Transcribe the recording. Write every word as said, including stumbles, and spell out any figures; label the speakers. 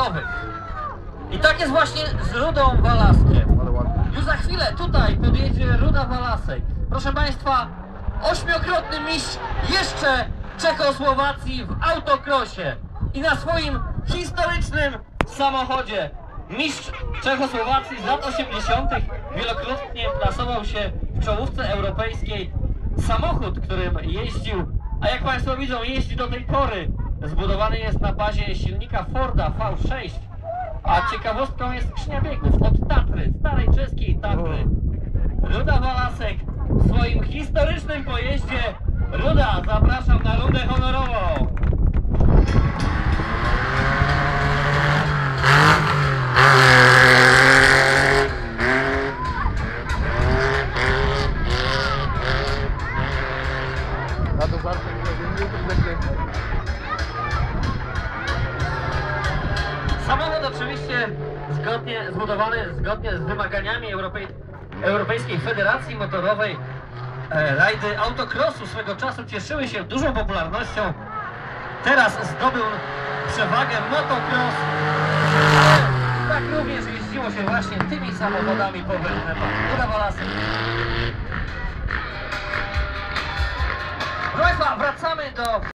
Speaker 1: motorowych. I tak jest właśnie z Rudą Walaskiem. Już za chwilę tutaj podjedzie Ruda Walasek. Proszę Państwa, ośmiokrotny mistrz jeszcze Czechosłowacji w autokrosie. I na swoim historycznym samochodzie mistrz Czechosłowacji z lat osiemdziesiątych wielokrotnie plasował się w czołówce europejskiej. Samochód, którym jeździł, a jak Państwo widzą, jeździ do tej pory, zbudowany jest na bazie silnika Forda V sześć. A ciekawostką jest skrzynia biegów od Tatry, starej czeskiej Tatry. Ruda Walasek w swoim historycznym pojeździe. Ruda, zapraszam na rundę honorową.
Speaker 2: Ja to zawsze nie wiem,
Speaker 1: Samochód oczywiście zgodnie, zbudowany zgodnie z wymaganiami Europej, Europejskiej Federacji Motorowej. E, rajdy autocrossu swego czasu cieszyły się dużą popularnością. Teraz zdobył przewagę motocross. Ale tak również jeździło się właśnie tymi samochodami po wyżynach. Ruda Walasek. Proszę Państwa, wracamy do